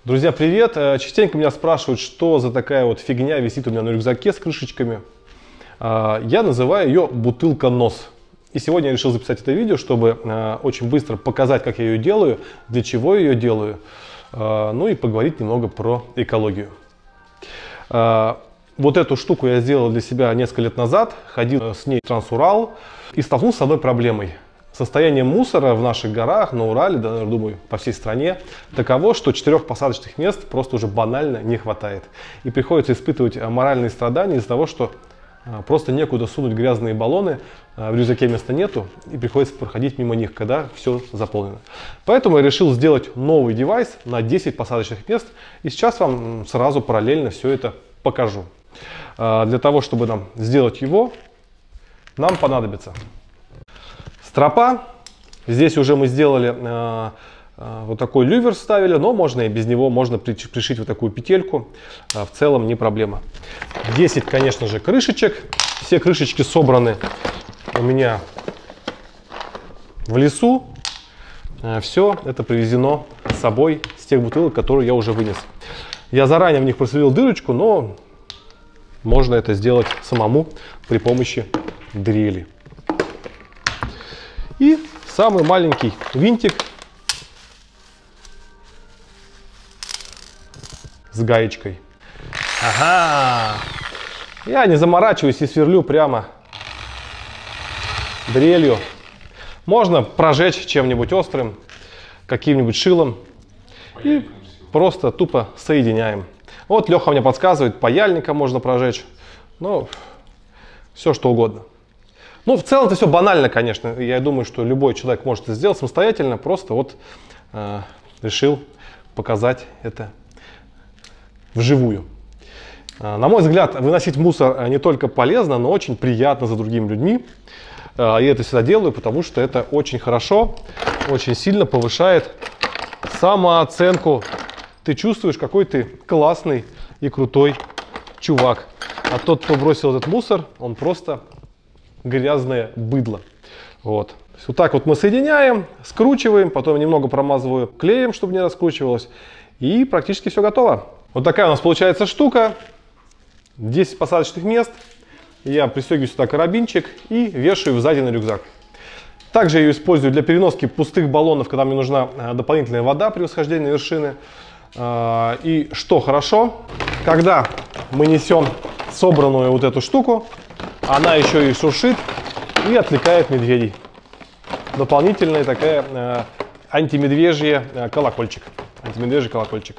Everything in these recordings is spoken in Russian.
Друзья, привет! Частенько меня спрашивают, что за такая вот фигня висит у меня на рюкзаке с крышечками. Я называю ее бутылка-нос. И сегодня я решил записать это видео, чтобы очень быстро показать, как я ее делаю, для чего я ее делаю, ну и поговорить немного про экологию. Вот эту штуку я сделал для себя несколько лет назад, ходил с ней в Трансурал и столкнулся с одной проблемой. Состояние мусора в наших горах, на Урале, да, думаю, по всей стране, таково, что 4 посадочных мест просто уже банально не хватает. И приходится испытывать моральные страдания из-за того, что просто некуда сунуть грязные баллоны, в рюкзаке места нету, и приходится проходить мимо них, когда все заполнено. Поэтому я решил сделать новый девайс на 10 посадочных мест, и сейчас вам сразу параллельно все это покажу. Для того, чтобы нам сделать его, нам понадобится стропа. Здесь уже мы сделали вот такой лювер, вставили, но можно и без него, можно пришить вот такую петельку, в целом не проблема. 10, конечно же, крышечек. Все крышечки собраны у меня в лесу. Все это привезено с собой с тех бутылок, которые я уже вынес. Я заранее в них просверлил дырочку, но можно это сделать самому при помощи дрели. И самый маленький винтик с гаечкой. Ага! Я не заморачиваюсь и сверлю прямо дрелью. Можно прожечь чем-нибудь острым, каким-нибудь шилом. И просто тупо соединяем. Вот Леха мне подсказывает, паяльником можно прожечь. Ну, все что угодно. Ну, в целом это все банально, конечно. Я думаю, что любой человек может это сделать самостоятельно. Просто вот решил показать это вживую. На мой взгляд, выносить мусор не только полезно, но очень приятно за другими людьми. Я это всегда делаю, потому что это очень хорошо, очень сильно повышает самооценку. Ты чувствуешь, какой ты классный и крутой чувак. А тот, кто бросил этот мусор, он просто грязное быдло. Вот так вот мы соединяем, скручиваем, потом немного промазываю клеем, чтобы не раскручивалось. И практически все готово. Вот такая у нас получается штука. 10 посадочных мест. Я пристегиваю сюда карабинчик и вешаю сзади на рюкзак. Также я ее использую для переноски пустых баллонов, когда мне нужна дополнительная вода при восхождении на вершины. И что хорошо, когда мы несем собранную вот эту штуку, она еще и шуршит и отвлекает медведей. Дополнительная такая антимедвежий колокольчик. Антимедвежий колокольчик.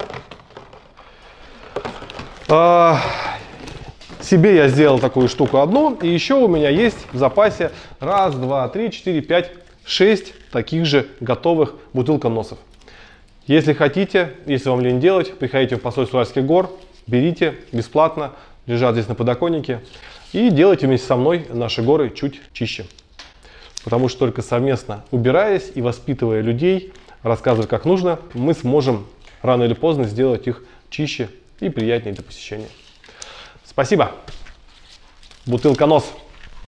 Себе я сделал такую штуку одну, и еще у меня есть в запасе 1, 2, 3, 4, 5, 6 таких же готовых бутылконосов. Если хотите, если вам лень делать, приходите в посольство Уральских гор, берите бесплатно, лежат здесь на подоконнике, и делайте вместе со мной наши горы чуть чище. Потому что только совместно убираясь и воспитывая людей, рассказывая как нужно, мы сможем рано или поздно сделать их чище и приятнее для посещения. Спасибо. Бутылконос.